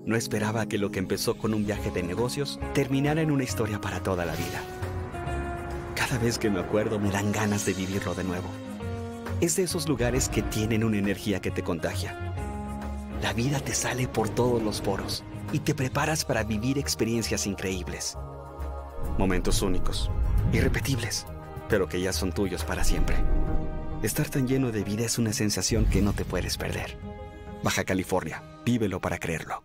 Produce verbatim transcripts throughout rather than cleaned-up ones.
No esperaba que lo que empezó con un viaje de negocios terminara en una historia para toda la vida. Cada vez que me acuerdo me dan ganas de vivirlo de nuevo. Es de esos lugares que tienen una energía que te contagia. La vida te sale por todos los poros y te preparas para vivir experiencias increíbles. Momentos únicos, irrepetibles, pero que ya son tuyos para siempre. Estar tan lleno de vida es una sensación que no te puedes perder. Baja California, vívelo para creerlo.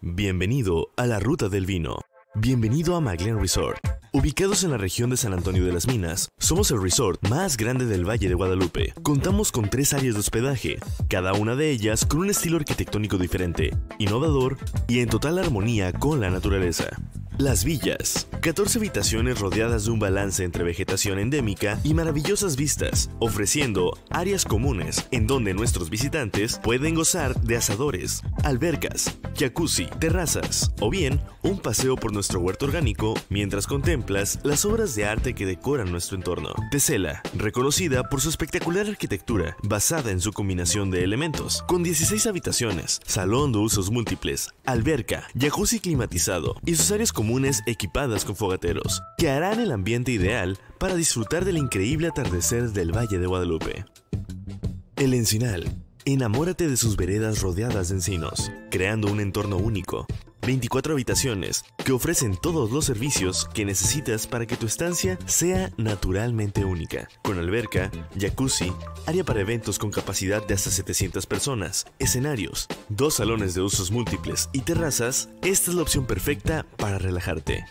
Bienvenido a la Ruta del Vino. Bienvenido a Maglen Resort. Ubicados en la región de San Antonio de las Minas, somos el resort más grande del Valle de Guadalupe. Contamos con tres áreas de hospedaje, cada una de ellas con un estilo arquitectónico diferente, innovador y en total armonía con la naturaleza. Las Villas, catorce habitaciones rodeadas de un balance entre vegetación endémica y maravillosas vistas, ofreciendo áreas comunes en donde nuestros visitantes pueden gozar de asadores, albercas, jacuzzi, terrazas o bien un paseo por nuestro huerto orgánico mientras contemplas las obras de arte que decoran nuestro entorno. Tesela, reconocida por su espectacular arquitectura basada en su combinación de elementos, con dieciséis habitaciones, salón de usos múltiples, alberca, jacuzzi climatizado y sus áreas comunes equipadas con fogateros, que harán el ambiente ideal para disfrutar del increíble atardecer del Valle de Guadalupe. El Encinal. Enamórate de sus veredas rodeadas de encinos, creando un entorno único. veinticuatro habitaciones que ofrecen todos los servicios que necesitas para que tu estancia sea naturalmente única. Con alberca, jacuzzi, área para eventos con capacidad de hasta setecientas personas, escenarios, dos salones de usos múltiples y terrazas, esta es la opción perfecta para relajarte.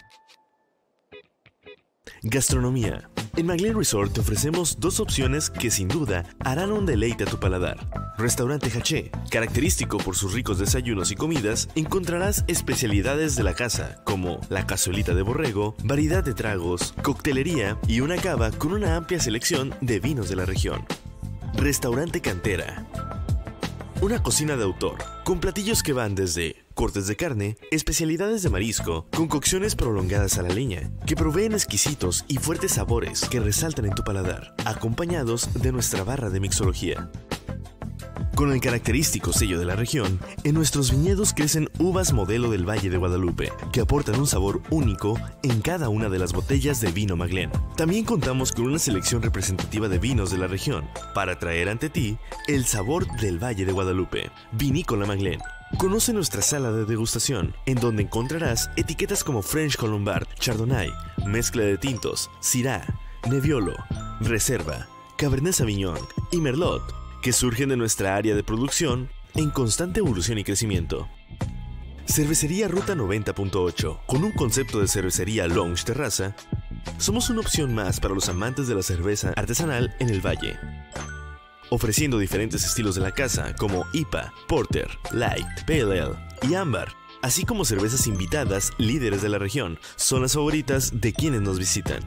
Gastronomía. En Maglen Resort te ofrecemos dos opciones que sin duda harán un deleite a tu paladar. Restaurante Haché, característico por sus ricos desayunos y comidas, encontrarás especialidades de la casa como la cazuelita de borrego, variedad de tragos, coctelería y una cava con una amplia selección de vinos de la región. Restaurante Cantera. Una cocina de autor, con platillos que van desde cortes de carne, especialidades de marisco, con cocciones prolongadas a la leña, que proveen exquisitos y fuertes sabores que resaltan en tu paladar, acompañados de nuestra barra de mixología. Con el característico sello de la región, en nuestros viñedos crecen uvas modelo del Valle de Guadalupe, que aportan un sabor único en cada una de las botellas de vino Maglen. También contamos con una selección representativa de vinos de la región, para traer ante ti el sabor del Valle de Guadalupe. Vinícola Maglen. Conoce nuestra sala de degustación, en donde encontrarás etiquetas como French Colombard, Chardonnay, mezcla de tintos, Syrah, Nebbiolo, Reserva, Cabernet Sauvignon y Merlot, que surgen de nuestra área de producción en constante evolución y crecimiento. Cervecería Ruta noventa punto ocho, con un concepto de cervecería lounge terraza, somos una opción más para los amantes de la cerveza artesanal en el Valle, ofreciendo diferentes estilos de la casa como I P A, Porter, Light, Pale Ale y Ámbar, así como cervezas invitadas líderes de la región, son las favoritas de quienes nos visitan.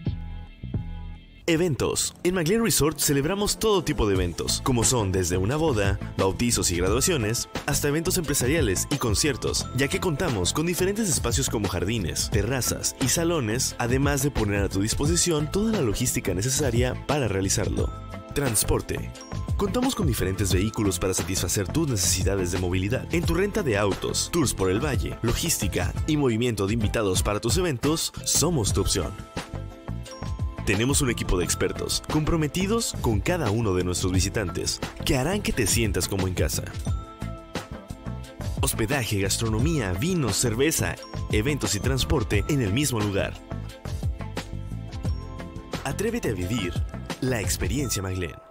Eventos. En Maglen Resort celebramos todo tipo de eventos, como son desde una boda, bautizos y graduaciones, hasta eventos empresariales y conciertos, ya que contamos con diferentes espacios como jardines, terrazas y salones, además de poner a tu disposición toda la logística necesaria para realizarlo. Transporte. Contamos con diferentes vehículos para satisfacer tus necesidades de movilidad. En tu renta de autos, tours por el valle, logística y movimiento de invitados para tus eventos, somos tu opción. Tenemos un equipo de expertos, comprometidos con cada uno de nuestros visitantes, que harán que te sientas como en casa. Hospedaje, gastronomía, vinos, cerveza, eventos y transporte en el mismo lugar. Atrévete a vivir la experiencia Maglen.